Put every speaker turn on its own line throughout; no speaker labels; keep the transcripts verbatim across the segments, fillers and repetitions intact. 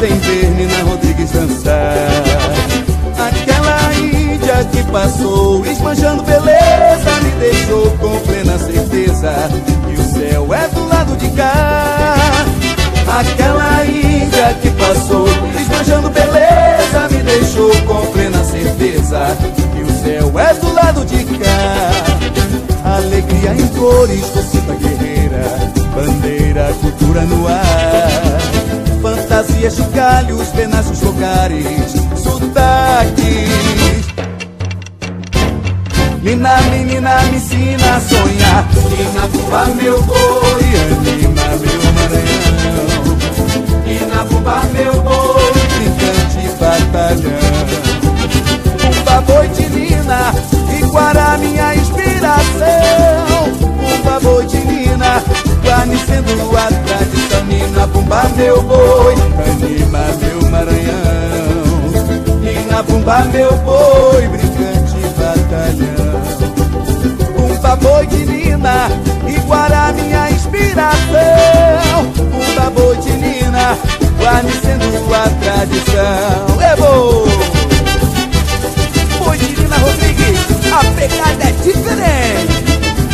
sem ver Nina Rodrigues dançar. Aquela índia que passou esbanjando beleza me deixou com plena certeza que o céu é do lado de cá. Aquela índia que passou esbanjando beleza me deixou com plena certeza que o céu é do lado de cá. Alegria em cores, torcida guerreira, bandeira, cultura no ar, fantasias, chocalhos, penaços, fogares, sotaques. Nina, menina, me ensina a sonhar. Nina, bumba, meu boi, anima meu Maranhão. Nina, bumba, meu boi, brincante batalhão. Bumba, boi de Nina, Iguará, minha inspiração. Bumba, boi de Nina, guarnecendo a tradição. Nina, bumba, meu boi, anima meu Maranhão. Nina, bumba, meu boi, brincante batalhão. Bumba, boi de Nina, Iguará, minha inspiração. Bumba, boi de Nina, guarnecendo a tradição. É bom! Boi de Nina Rodrigues, a pegada é diferente.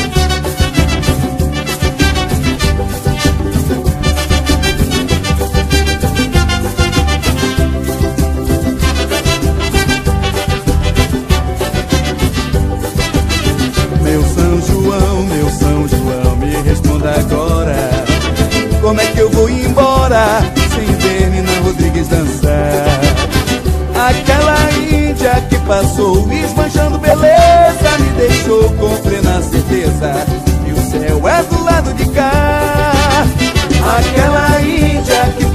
Meu São João, meu São João, me responda agora. Como é que eu vou embora sem ver Nina Rodrigues dançar? Aquela índia que passou esbanjando beleza me deixou com plena certeza que o céu é do lado de cá. Aquela índia que